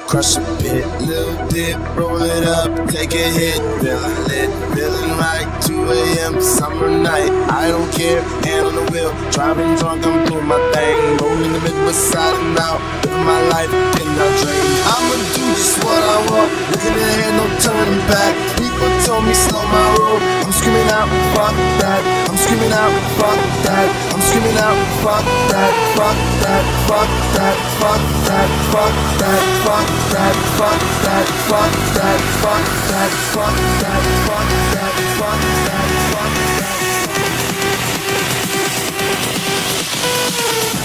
crush a bit, little dip, roll it up, take a hit, feeling lit, feeling right, 2 a.m. summer night, I don't care, hand on the wheel, driving drunk, I'm doing my thing, rolling the Midwest side and out, living my life in my dream. I'ma do just what I want, looking ahead, no turning back. People told me slow my roll, I'm screaming out, fuck that. I'm screaming out, fuck that. I'm screaming out, fuck that, fuck that, fuck that, fuck that, fuck that, fuck that, fuck that, fuck that, fuck that, fuck that, fuck that, fuck that, fuck that.